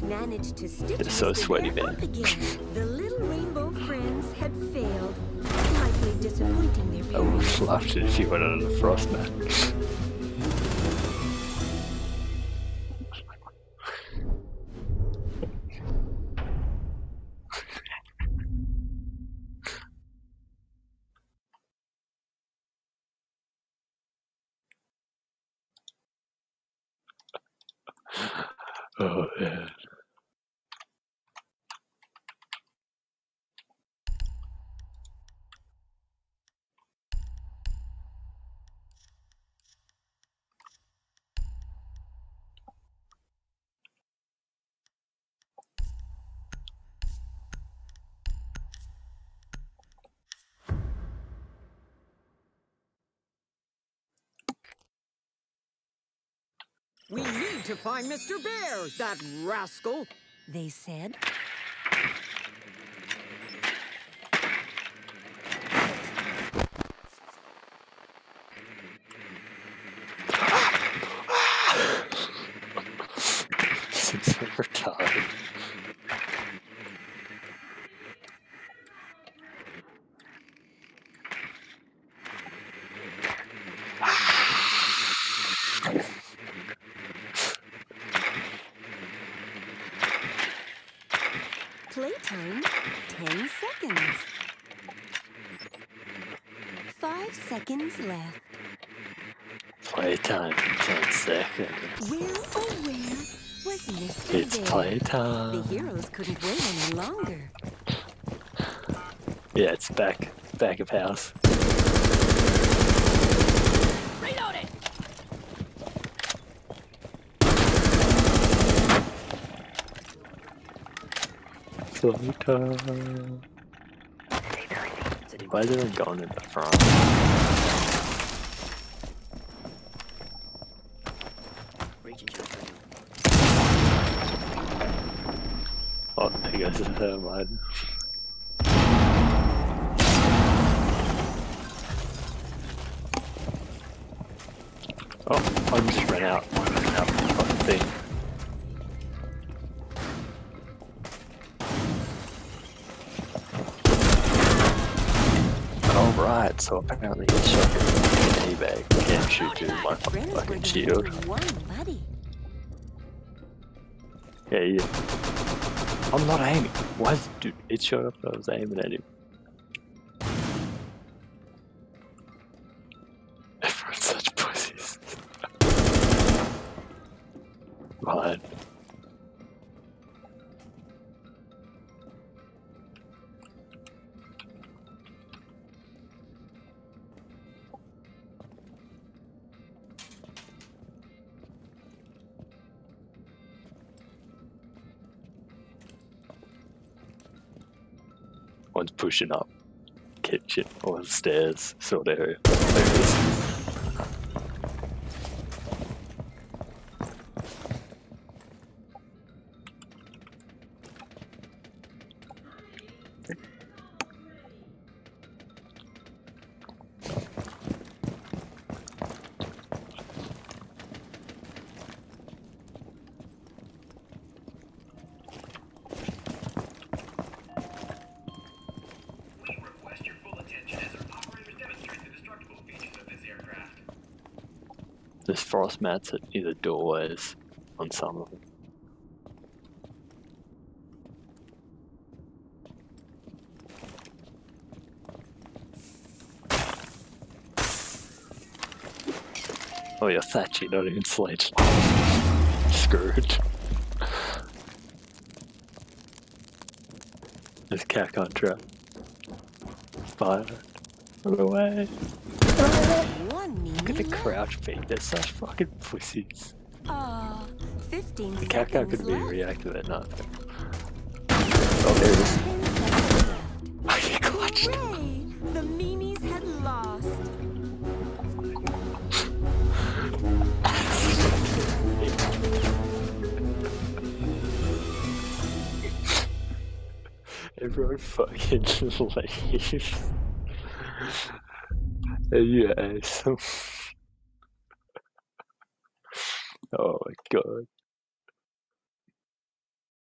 managed to stitch It's so Mr. sweaty, Bear man. up again. The little rainbow friends had failed, likely disappointing their I would parents. have loved it if you went under the frost, man. Oh, yeah. We need to find Mr. Bear, that rascal, They said. Since I'm retarded. Playtime, 10 seconds. 5 seconds left. Playtime, 10 seconds. Where, oh where, was Mr. It's Bear? playtime. The heroes couldn't wait any longer. Yeah, it's back of house. reload it! Playtime. Why is everyone going in the front? Oh, there goes the thermite. Oh, I just ran out. I ran out of the fucking thing. Alright, so apparently it's shot in eBay. Can't shoot through my Friends were fucking the shield. number one buddy. Yeah, yeah. I'm not aiming. Why is dude? It showed up that I was aiming at him. Everyone's such pussies. Right. One's pushing up kitchen or the stairs, sort of area. There it is. There's frost mats at either doorways on some of them. Oh, you're thatchy, not even sledge. Screwed. There's cat contra. Fire. Run away. Look at the crouch peek, they're such fucking pussies. 15 The cat seconds could be left. reactive nothing. Oh, there it is. 10 seconds left. Oh, you clutched. Hooray! The meanies had lost. Everyone fucking leaves. Are you awesome? Oh my god.